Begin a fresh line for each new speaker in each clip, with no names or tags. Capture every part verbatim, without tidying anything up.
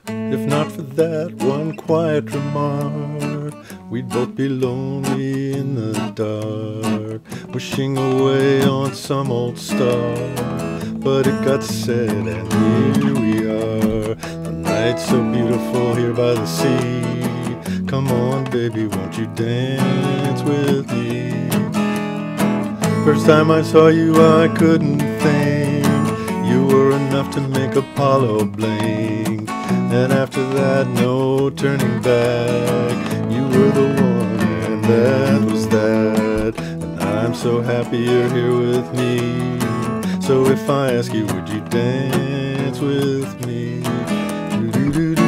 If not for that one quiet remark, we'd both be lonely in the dark, wishing away on some old star. But it got said and here we are. The night's so beautiful here by the sea. Come on baby, won't you dance with me? First time I saw you I couldn't think. You were enough to make Apollo blink. And after that, no turning back. You were the one, and that was that. And I'm so happy you're here with me. So if I ask you, would you dance with me? Do-do-do-do,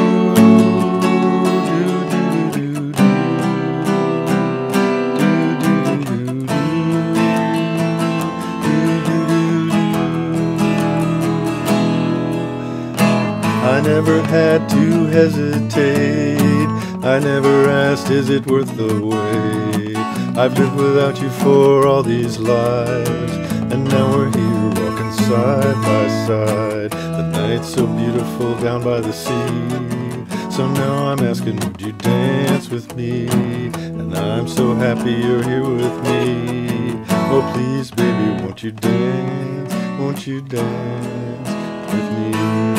do-do-do-do, do-do-do-do, I never had to hesitate. I never asked, is it worth the wait? I've lived without you for all these lives, and now we're here walking side by side. The night's so beautiful down by the sea. So now I'm asking, would you dance with me? And I'm so happy you're here with me. Oh please baby, won't you dance? Won't you dance with me?